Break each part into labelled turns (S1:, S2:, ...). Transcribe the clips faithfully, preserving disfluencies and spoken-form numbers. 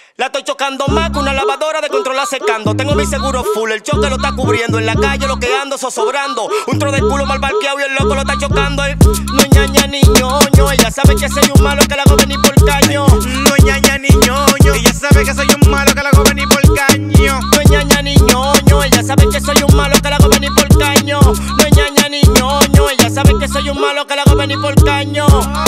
S1: La estoy chocando más que una lavadora de controlar secando. Tengo mi seguro full, el choque lo está cubriendo. En la calle lo que ando, zozobrando. Un tro de culo mal parqueado y el loco lo está chocando. El no es ñaña ni ñoño. Ella sabe que soy un malo que la hago venir por caño.
S2: No es ñaña ni ñoño. Ella sabe que soy un malo que la hago venir por caño.
S1: No es ñaña ni ñoño. Ella sabe que soy un malo que la hago venir por caño. No es ñaña ni ñoño. Ella sabe que soy un malo que la hago venir por caño.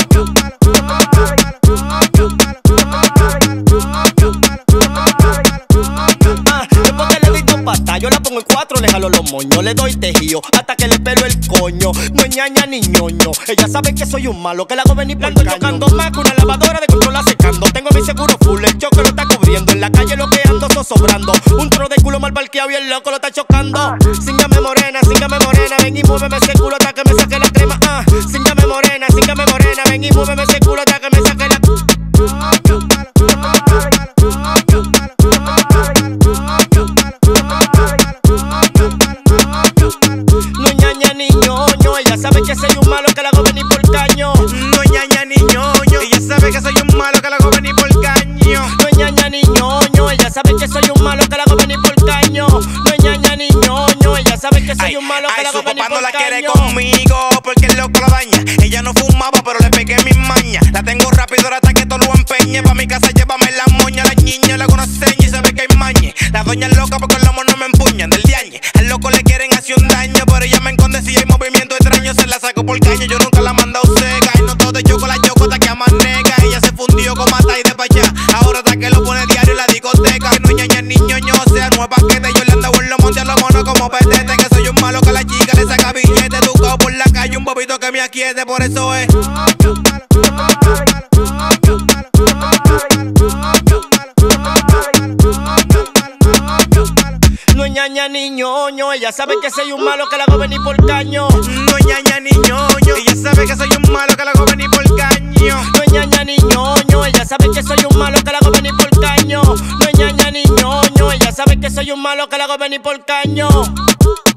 S1: Yo la pongo en cuatro, le jalo los moños, le doy tejío hasta que le pelo el coño. No es ñaña ni ñoño, ella sabe que soy un malo que la hago venir por caño. Chocando más que una lavadora de controlar secando. Tengo mi seguro full, el choque lo está cubriendo. En la calle lo que ando, zozobrando. Un tro de culo mal parqueado y el loco lo está chocando. Síngame morena, síngame morena, ven y muéveme ese culo hasta que me saque la crema. Ah, síngame morena, síngame morena, ven y muéveme ese culo hasta que me saque la. Ella sabe que soy un malo que la hago venir por caño.
S2: No es ñaña ni ñoño. Ella sabe que soy un malo que la hago venir por caño.
S1: No es ñaña ni ñoño. Ella sabe que soy un malo que la hago venir por caño. No es ñaña ni ñoño. Ella sabe que soy
S2: ay,
S1: un malo que
S2: ay,
S1: la hago venir por caño.
S2: Ay, su papá no la quiere conmigo porque el loco la daña. Ella no fumaba pero le pegué mis mañas. La tengo rápido hasta que todo lo empeñe. Pa' mi casa llévame la moña. La niña le hago una seña y sabe que hay mañe. La doña es loca porque los lomos no me empuñan del diañe. Al loco le quieren hacer un daño, pero ella me esconde si hay movimiento extraño. Se la saco por caño, yo nunca la he mandado seca. Y no todo de choco, la choco hasta que amanega. Ella se fundió con mata y de pa' allá. Ahora hasta que lo pone diario en la discoteca. No es ñaña ni ñoño, o sea, no es paquete. Yo le ando en los montes a los monos como petete. Que soy un malo que la chica le saca billete. Educado por la calle, un bobito que me aquiete. Por eso es
S1: no es ñaña ni ñoño. Ella sabe que soy un malo que la hago venir por caño.
S2: No es ñaña ni ñoño. Ella sabe que soy un malo que la hago venir por caño.
S1: No es ñaña ni ñoño. Ella sabe que soy un malo que la hago venir por caño. No es ñaña ni ñoño. Ella sabe que soy un malo que la hago venir por caño.